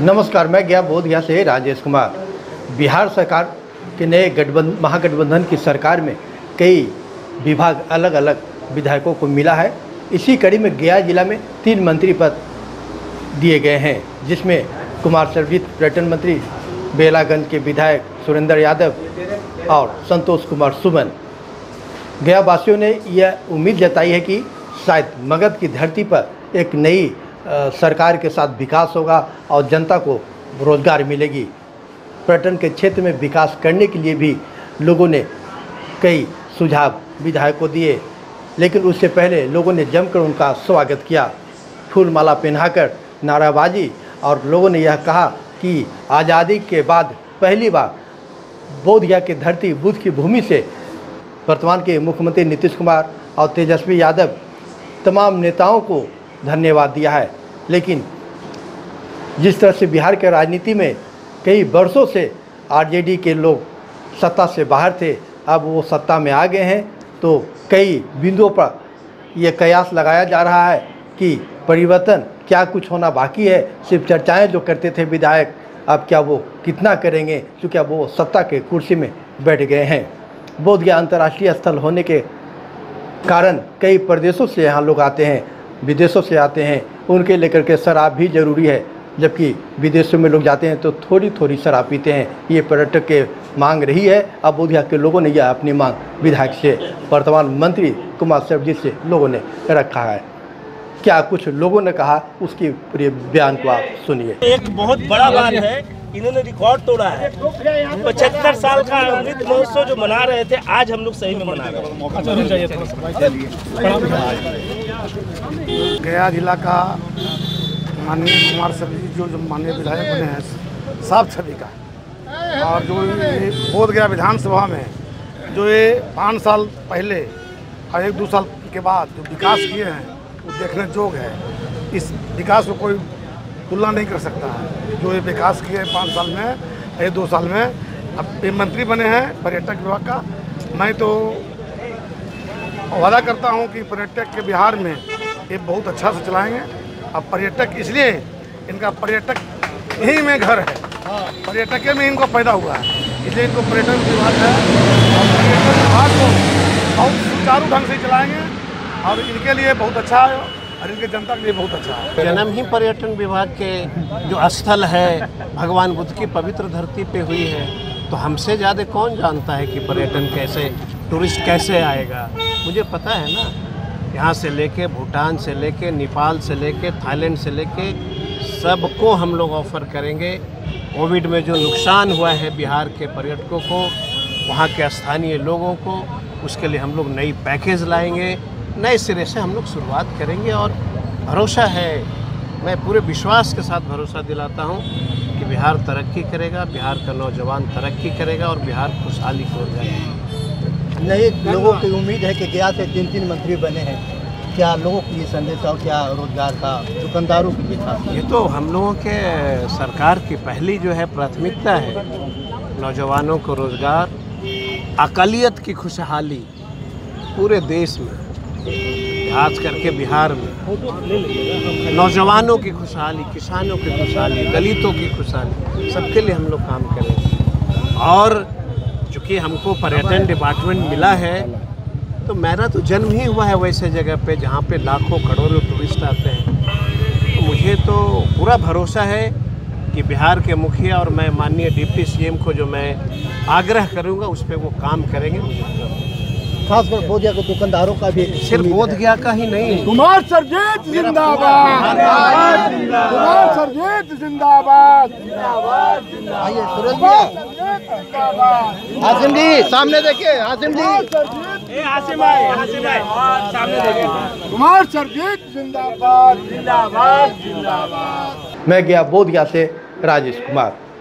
नमस्कार, मैं गया बोधगया से राजेश कुमार। बिहार सरकार के नए महागठबंधन की सरकार में कई विभाग अलग अलग विधायकों को मिला है। इसी कड़ी में गया जिला में 3 मंत्री पद दिए गए हैं, जिसमें कुमार सर्वजीत पर्यटन मंत्री, बेलागंज के विधायक सुरेंद्र यादव और संतोष कुमार सुमन। गया वासियों ने यह उम्मीद जताई है कि शायद मगध की धरती पर एक नई सरकार के साथ विकास होगा और जनता को रोजगार मिलेगी। पर्यटन के क्षेत्र में विकास करने के लिए भी लोगों ने कई सुझाव विधायक को दिए, लेकिन उससे पहले लोगों ने जमकर उनका स्वागत किया, फूल माला पहनाकर नाराबाजी, और लोगों ने यह कहा कि आज़ादी के बाद पहली बार बोधगया की धरती, बुद्ध की भूमि से वर्तमान के मुख्यमंत्री नीतीश कुमार और तेजस्वी यादव तमाम नेताओं को धन्यवाद दिया है। लेकिन जिस तरह से बिहार के राजनीति में कई वर्षों से आरजेडी के लोग सत्ता से बाहर थे, अब वो सत्ता में आ गए हैं, तो कई बिंदुओं पर यह कयास लगाया जा रहा है कि परिवर्तन क्या कुछ होना बाकी है। सिर्फ चर्चाएं जो करते थे विधायक, अब क्या वो कितना करेंगे, क्योंकि अब वो सत्ता के कुर्सी में बैठ गए हैं। बोधगया अंतर्राष्ट्रीय स्थल होने के कारण कई प्रदेशों से यहाँ लोग आते हैं, विदेशों से आते हैं। उनके लेकर के शराब भी ज़रूरी है, जबकि विदेशों में लोग जाते हैं तो थोड़ी थोड़ी शराब पीते हैं। ये पर्यटक के मांग रही है। अब बोधगया के लोगों ने यह अपनी मांग विधायक से, वर्तमान मंत्री कुमार सर्वजीत से लोगों ने रखा है। क्या कुछ लोगों ने कहा, उसकी पूरे बयान को आप सुनिए। एक बहुत बड़ा बात है, इन्होंने रिकॉर्ड तोड़ा है। 75 साल का अमृत महोत्सव जो मना रहे थे, आज हम लोग सही में मना रहे हैं। गया जिला का माननीय कुमार सर्वजीत जो माननीय विधायक बने हैं, साफ छवि का, और जो ये बोधगया विधानसभा में जो ये 5 साल पहले और 1-2 साल के बाद जो विकास किए हैं, वो देखने जोग है। इस विकास को कोई तुलना नहीं कर सकता है। जो ये विकास किए 5 साल में, 1-2 साल में। अब ये मंत्री बने हैं पर्यटक विभाग का। मैं तो वादा करता हूं कि पर्यटक के बिहार में ये बहुत अच्छा से चलाएंगे। अब पर्यटक इसलिए, इनका पर्यटक यहीं में घर है, पर्यटक में इनको पैदा हुआ है, इसलिए इनको पर्यटन विभाग है। और पर्यटन विभाग को बहुत सुचारू ढंग से चलाएँगे और इनके लिए बहुत अच्छा है और इनके जनता के लिए बहुत अच्छा है। जन्म ही पर्यटन विभाग के जो स्थल है, भगवान बुद्ध की पवित्र धरती पे हुई है, तो हमसे ज़्यादा कौन जानता है कि पर्यटन कैसे, टूरिस्ट कैसे आएगा। मुझे पता है ना, यहाँ से लेके भूटान से लेके नेपाल से लेके थाईलैंड से लेके सबको हम लोग ऑफ़र करेंगे। कोविड में जो नुकसान हुआ है बिहार के पर्यटकों को, वहाँ के स्थानीय लोगों को, उसके लिए हम लोग नई पैकेज लाएंगे, नए सिरे से हम लोग शुरुआत करेंगे। और भरोसा है, मैं पूरे विश्वास के साथ भरोसा दिलाता हूँ कि बिहार तरक्की करेगा, बिहार का नौजवान तरक्की करेगा और बिहार खुशहाली की ओर जाएगा। नए लोगों की उम्मीद है कि गया से 3 मंत्री बने हैं। क्या लोगों को ये संदेश और क्या रोजगार का, दुकानदारों के लिए? ये तो हम लोगों के सरकार की पहली जो है प्राथमिकता है, नौजवानों को रोजगार, अकालियत की खुशहाली पूरे देश में, खास करके बिहार में नौजवानों की खुशहाली, किसानों की खुशहाली, दलितों की खुशहाली, सबके लिए हम लोग काम करेंगे। और चूँकि हमको पर्यटन डिपार्टमेंट मिला है, तो मेरा तो जन्म ही हुआ है वैसे जगह पे जहाँ पे लाखों करोड़ों टूरिस्ट आते हैं। तो मुझे तो पूरा भरोसा है कि बिहार के मुखिया और मैं माननीय डिप्टी सीएम को जो मैं आग्रह करूँगा, उस पर वो काम करेंगे। मुझे खासकर बोधगया के दुकानदारों का भी, सिर्फ बोधगया का ही नहीं, कुमार सर्वजीत जिंदाबाद, कुमार सर्वजीत जिंदाबाद। आइए सुरेश भैया, हासिम जी सामने देखिए, हासिम जी, हासिम भाई सामने देखिए। कुमार सर्वजीत जिंदाबाद, जिंदाबाद, जिंदाबाद। मैं गया बोधगया से राजेश कुमार।